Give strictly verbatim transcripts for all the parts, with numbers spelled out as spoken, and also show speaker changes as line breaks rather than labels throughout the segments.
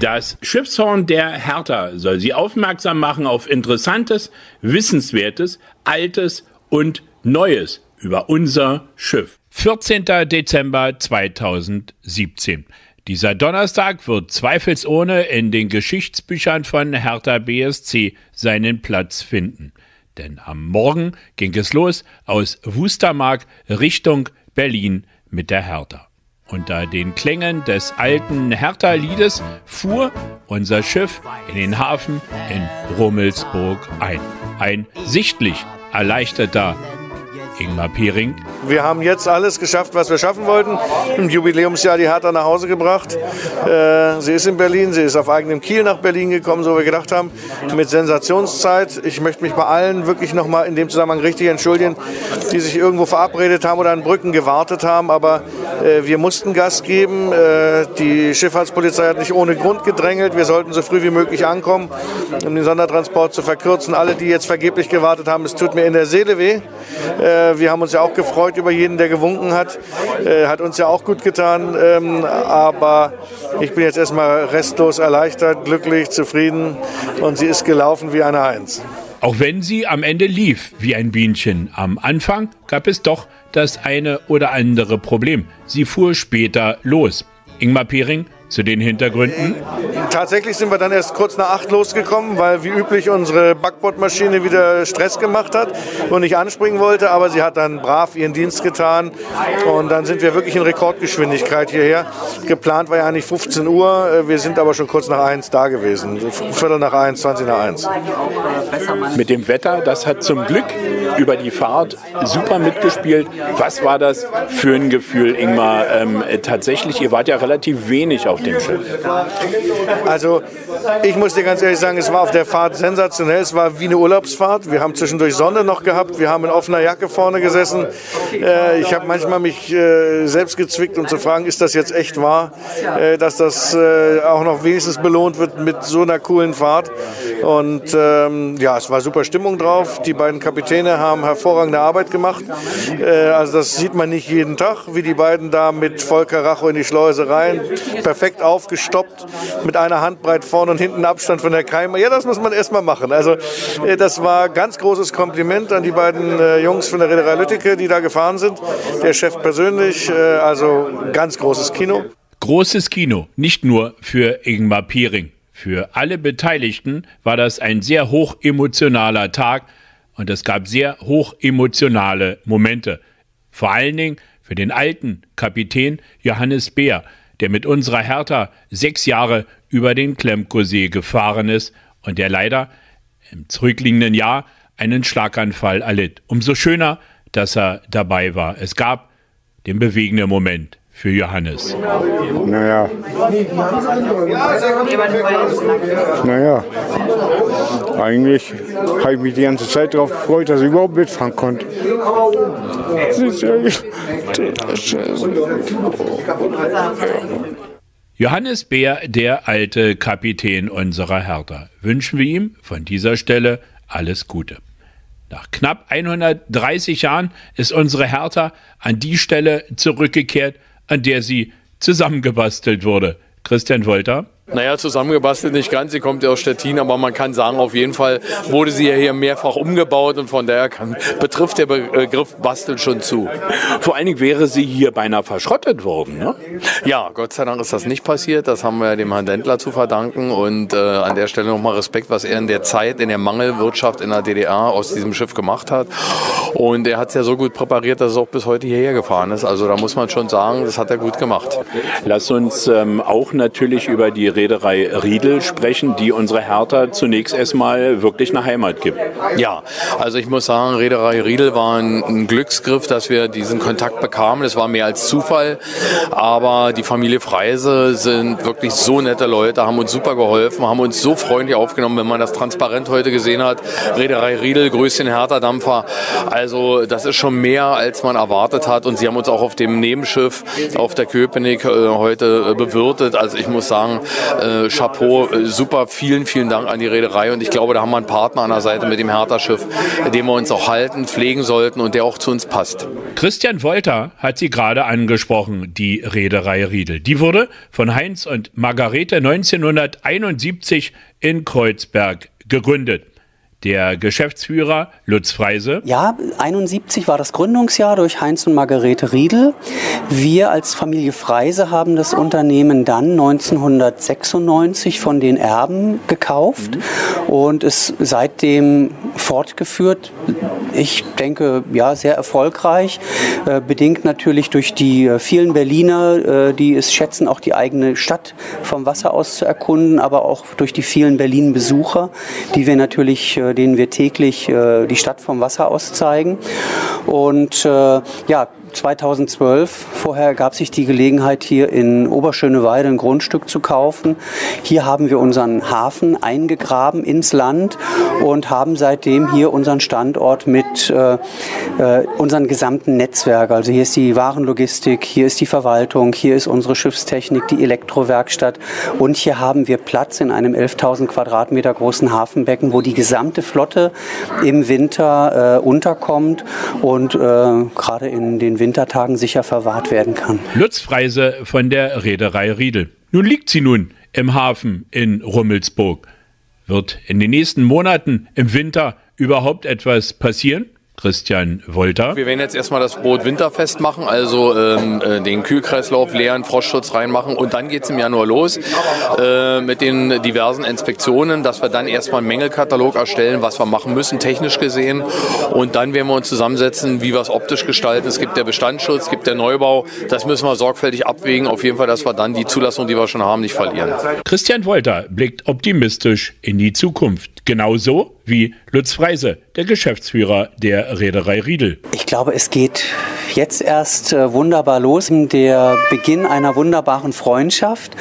Das Schiffshorn der Hertha soll Sie aufmerksam machen auf Interessantes, Wissenswertes, Altes und Neues über unser Schiff. vierzehnter Dezember zweitausendsiebzehn. Dieser Donnerstag wird zweifelsohne in den Geschichtsbüchern von Hertha B S C seinen Platz finden. Denn am Morgen ging es los aus Wustermark Richtung Berlin mit der Hertha. Unter den Klängen des alten Hertha-Liedes fuhr unser Schiff in den Hafen in Rummelsburg ein. Ein sichtlich erleichterter Ingmar Piering.
Wir haben jetzt alles geschafft, was wir schaffen wollten. Im Jubiläumsjahr die Hertha nach Hause gebracht. Äh, sie ist in Berlin, sie ist auf eigenem Kiel nach Berlin gekommen, so wie wir gedacht haben, mit Sensationszeit. Ich möchte mich bei allen wirklich nochmal in dem Zusammenhang richtig entschuldigen, die sich irgendwo verabredet haben oder an Brücken gewartet haben. Aber äh, wir mussten Gas geben. Äh, die Schifffahrtspolizei hat nicht ohne Grund gedrängelt. Wir sollten so früh wie möglich ankommen, um den Sondertransport zu verkürzen. Alle, die jetzt vergeblich gewartet haben, es tut mir in der Seele weh. Äh, wir haben uns ja auch gefreut über jeden, der gewunken hat. Äh, hat uns ja auch gut getan. Ähm, aber ich bin jetzt erstmal restlos erleichtert, glücklich, zufrieden. Und sie ist gelaufen wie eine Eins.
Auch wenn sie am Ende lief wie ein Bienchen, am Anfang gab es doch das eine oder andere Problem. Sie fuhr später los. Ingmar Piering zu den Hintergründen.
Tatsächlich sind wir dann erst kurz nach acht losgekommen, weil wie üblich unsere Backbordmaschine wieder Stress gemacht hat und nicht anspringen wollte. Aber sie hat dann brav ihren Dienst getan und dann sind wir wirklich in Rekordgeschwindigkeit hierher. Geplant war ja eigentlich fünfzehn Uhr, wir sind aber schon kurz nach eins da gewesen. Viertel nach eins, zwanzig nach eins.
Mit dem Wetter, das hat zum Glück über die Fahrt super mitgespielt. Was war das für ein Gefühl, Ingmar? Ähm, tatsächlich, ihr wart ja relativ wenig auf dem Schiff.
Also ich muss dir ganz ehrlich sagen, es war auf der Fahrt sensationell. Es war wie eine Urlaubsfahrt. Wir haben zwischendurch Sonne noch gehabt. Wir haben in offener Jacke vorne gesessen. Äh, ich habe manchmal mich äh, selbst gezwickt, um zu fragen, ist das jetzt echt wahr, äh, dass das äh, auch noch wenigstens belohnt wird mit so einer coolen Fahrt. Und ähm, ja, es war super Stimmung drauf. Die beiden Kapitäne haben hervorragende Arbeit gemacht. Äh, also das sieht man nicht jeden Tag, wie die beiden da mit Volker Racho in die Schleuse rein. Perfekt aufgestoppt, mit einer Handbreit vorne und hinten Abstand von der Keimer. Ja, das muss man erstmal machen. Also äh, das war ganz großes Kompliment an die beiden äh, Jungs von der Reederei Lüttike, die da gefahren sind. Der Chef persönlich, äh, also ganz großes Kino.
Großes Kino, nicht nur für Ingmar Piering. Für alle Beteiligten war das ein sehr hochemotionaler Tag und es gab sehr hochemotionale Momente. Vor allen Dingen für den alten Kapitän Johannes Beer, der mit unserer Hertha sechs Jahre über den Klemko-See gefahren ist und der leider im zurückliegenden Jahr einen Schlaganfall erlitt. Umso schöner, dass er dabei war. Es gab den bewegenden Moment für Johannes.
Naja. Naja. Eigentlich habe ich mich die ganze Zeit darauf gefreut, dass ich überhaupt mitfahren konnte.
Johannes Beer, der alte Kapitän unserer Hertha. Wünschen wir ihm von dieser Stelle alles Gute. Nach knapp hundertdreißig Jahren ist unsere Hertha an die Stelle zurückgekehrt, an der sie zusammengebastelt wurde. Christian Wolter.
Naja, zusammengebastelt nicht ganz, sie kommt ja aus Stettin, aber man kann sagen, auf jeden Fall wurde sie ja hier mehrfach umgebaut und von daher kann, betrifft der Begriff Basteln schon zu.
Vor allen Dingen wäre sie hier beinahe verschrottet worden, ne?
Ja, Gott sei Dank ist das nicht passiert, das haben wir dem Herrn Dendler zu verdanken und äh, an der Stelle nochmal Respekt, was er in der Zeit, in der Mangelwirtschaft in der D D R aus diesem Schiff gemacht hat und er hat es ja so gut präpariert, dass es auch bis heute hierher gefahren ist, also da muss man schon sagen, das hat er gut gemacht.
Lass uns ähm, auch natürlich über die Reederei Riedel sprechen, die unsere Hertha zunächst erstmal wirklich eine Heimat gibt.
Ja, also ich muss sagen, Reederei Riedel war ein, ein Glücksgriff, dass wir diesen Kontakt bekamen. Das war mehr als Zufall, aber die Familie Freise sind wirklich so nette Leute, haben uns super geholfen, haben uns so freundlich aufgenommen, wenn man das transparent heute gesehen hat. Reederei Riedel, grüßt den Hertha-Dampfer. Also das ist schon mehr, als man erwartet hat und sie haben uns auch auf dem Nebenschiff auf der Köpenick äh, heute äh, bewirtet. Also ich muss sagen, Äh, Chapeau, äh, super, vielen, vielen Dank an die Reederei und ich glaube, da haben wir einen Partner an der Seite mit dem Hertha-Schiff, dem wir uns auch halten, pflegen sollten und der auch zu uns passt.
Christian Wolter hat sie gerade angesprochen, die Reederei Riedel. Die wurde von Heinz und Margarete neunzehnhunderteinundsiebzig in Kreuzberg gegründet. Der Geschäftsführer Lutz Freise.
Ja, einundsiebzig war das Gründungsjahr durch Heinz und Margarete Riedel. Wir als Familie Freise haben das Unternehmen dann neunzehnhundertsechsundneunzig von den Erben gekauft mhm. und es seitdem fortgeführt. Ich denke, ja, sehr erfolgreich, äh, bedingt natürlich durch die äh, vielen Berliner, äh, die es schätzen, auch die eigene Stadt vom Wasser aus zu erkunden, aber auch durch die vielen Berlin-Besucher, die wir natürlich äh, denen wir täglich äh, die Stadt vom Wasser aus zeigen. Und äh, ja, zweitausendzwölf, vorher gab sich die Gelegenheit, hier in Oberschöneweide ein Grundstück zu kaufen. Hier haben wir unseren Hafen eingegraben ins Land und haben seitdem hier unseren Standort mit äh, äh, unserem gesamten Netzwerk. Also hier ist die Warenlogistik, hier ist die Verwaltung, hier ist unsere Schiffstechnik, die Elektrowerkstatt und hier haben wir Platz in einem elftausend Quadratmeter großen Hafenbecken, wo die gesamte Flotte im Winter äh, unterkommt und äh, gerade in den Wintertagen sicher verwahrt werden kann.
Lutz Freise von der Reederei Riedel. Nun liegt sie nun im Hafen in Rummelsburg. Wird in den nächsten Monaten im Winter überhaupt etwas passieren? Christian Wolter.
Wir werden jetzt erstmal das Boot winterfest machen, also ähm, äh, den Kühlkreislauf leeren, Frostschutz reinmachen und dann geht es im Januar los äh, mit den diversen Inspektionen, dass wir dann erstmal einen Mängelkatalog erstellen, was wir machen müssen, technisch gesehen und dann werden wir uns zusammensetzen, wie wir es optisch gestalten. Es gibt der Bestandsschutz, es gibt der Neubau, das müssen wir sorgfältig abwägen, auf jeden Fall, dass wir dann die Zulassung, die wir schon haben, nicht verlieren.
Christian Wolter blickt optimistisch in die Zukunft, genauso wie Lutz Freise, der Geschäftsführer der Reederei Riedel.
Ich glaube, es geht jetzt erst äh, wunderbar los, der Beginn einer wunderbaren Freundschaft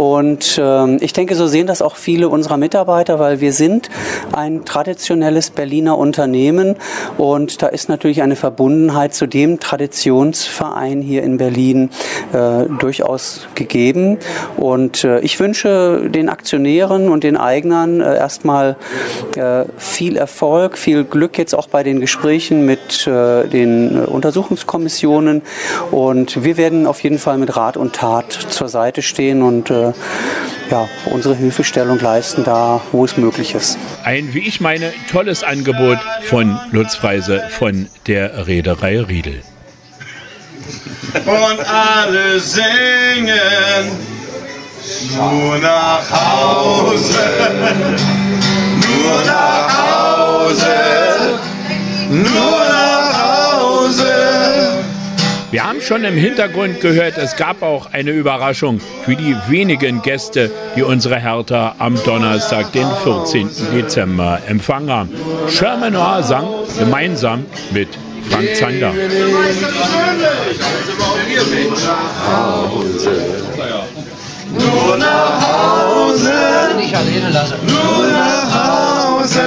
und äh, ich denke, so sehen das auch viele unserer Mitarbeiter, weil wir sind ein traditionelles Berliner Unternehmen und da ist natürlich eine Verbundenheit zu dem Traditionsverein hier in Berlin äh, durchaus gegeben und äh, ich wünsche den Aktionären und den Eignern äh, erstmal äh, viel Erfolg, viel Glück jetzt auch bei den Gesprächen mit äh, den äh, Untersuchungskommissionen und wir werden auf jeden Fall mit Rat und Tat zur Seite stehen und äh, ja, unsere Hilfestellung leisten da, wo es möglich ist.
Ein, wie ich meine, tolles Angebot von Lutz Freise von der Reederei Riedel.
Und alle singen nur nach Hause. Nur nach Hause, nur nach Hause.
Wir haben schon im Hintergrund gehört, es gab auch eine Überraschung für die wenigen Gäste, die unsere Hertha am Donnerstag, den vierzehnten Dezember, empfangen haben. Sherman Noir sang gemeinsam mit Frank Zander.
Nur nach Hause, nicht alleine lassen. Nur nach Hause,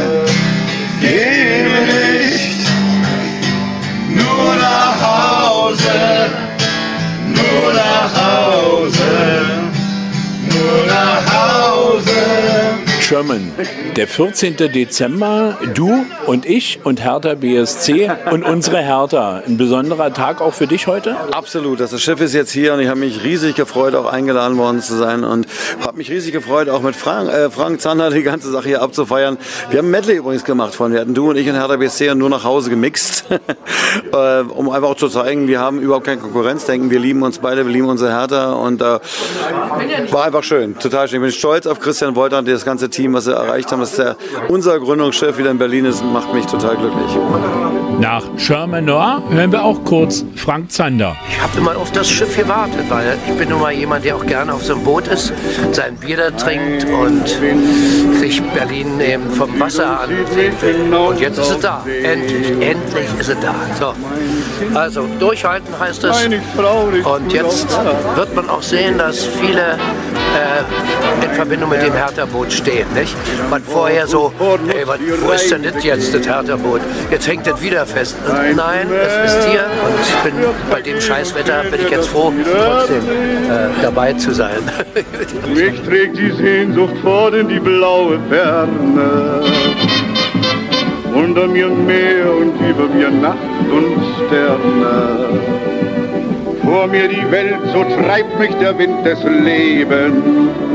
gehen wir nicht. Nur nach Hause, nur nach Hause, nur nach Hause.
Sherman, der vierzehnte Dezember, du und ich und Hertha B S C und unsere Hertha. Ein besonderer Tag auch für dich heute?
Absolut. Das Schiff ist jetzt hier und ich habe mich riesig gefreut, auch eingeladen worden zu sein und habe mich riesig gefreut, auch mit Frank, äh, Frank Zander die ganze Sache hier abzufeiern. Wir haben ein Medley übrigens gemacht von, wir hatten du und ich und Hertha B S C und nur nach Hause gemixt, äh, um einfach auch zu zeigen, wir haben überhaupt kein Konkurrenzdenken, wir lieben uns beide, wir lieben unsere Hertha und äh, war einfach schön, total schön. Ich bin stolz auf Christian Wolter und das ganze Team, was sie erreicht haben, dass der, unser Gründungschef wieder in Berlin ist, macht mich total glücklich.
Nach Sherman Noir hören wir auch kurz Frank Zander.
Ich habe immer auf das Schiff gewartet, weil ich bin nun mal jemand, der auch gerne auf so einem Boot ist, sein Bier da trinkt und sich Berlin eben vom Wasser ansehen will. Und jetzt ist es da. Endlich, endlich ist es da. So. Also durchhalten heißt es. Und jetzt wird man auch sehen, dass viele äh, in Verbindung mit dem Hertha-Boot stehen. Nicht? Man vorher so, hey, was, wo ist denn das jetzt, das Hertha-Boot? Jetzt hängt das wieder fest. Und nein, es ist hier. Und ich bin bei dem Scheißwetter, bin ich jetzt froh, trotzdem äh, dabei zu sein.
Mich trägt die Sehnsucht fort in die blaue Ferne. Unter mir Meer und über mir Nacht und Sterne. Vor mir die Welt, so treibt mich der Wind des Lebens.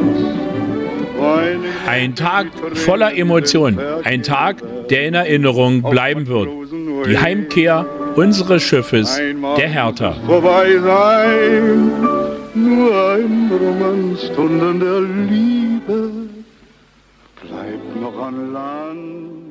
Ein Tag voller Emotionen, ein Tag, der in Erinnerung bleiben wird. Die Heimkehr unseres Schiffes, der Hertha.
Vorbei sein, nur ein Romanstunden der Liebe bleibt noch an Land.